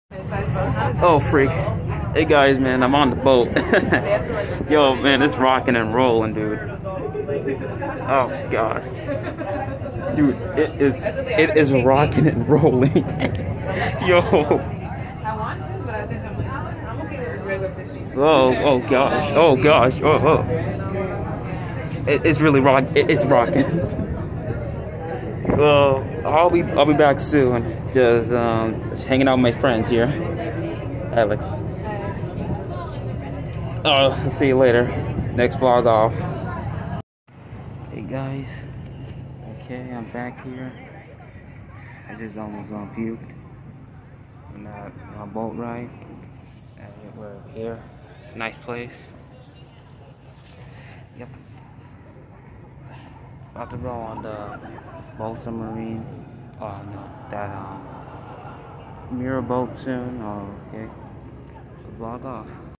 Oh freak. Hey guys, man, I'm on the boat. Yo, man, it's rocking and rolling, dude. Oh god. Dude, it is rocking and rolling. Yo. Oh gosh. Oh gosh. Oh. It's really it's rocking. Well, I'll be back soon. Just hanging out with my friends here. Alex. Oh, I'll see you later. Next vlog off. Hey guys. Okay, I'm back here. I just almost puked on that boat ride. And we're here. It's a nice place. Yep. About to go on the boat submarine. Oh no, that mirror boat soon. Oh, okay. Vlog off.